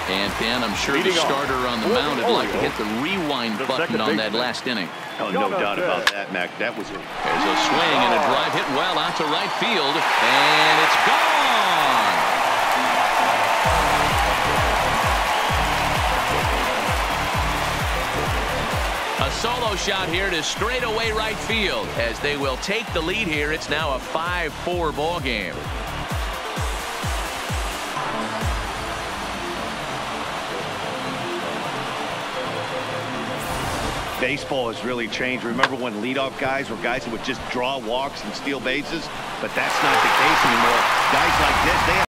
And Ben, I'm sure the starter on the mound would like to hit the rewind button on that last inning. Oh, no doubt about that, Mac. That was it. There's a swing and a drive hit well out to right field, and it's gone. A solo shot here to straightaway right field as they will take the lead here. It's now a 5-4 ball game. Baseball has really changed. Remember when leadoff guys were guys that would just draw walks and steal bases? But that's not the case anymore. Guys like this, they have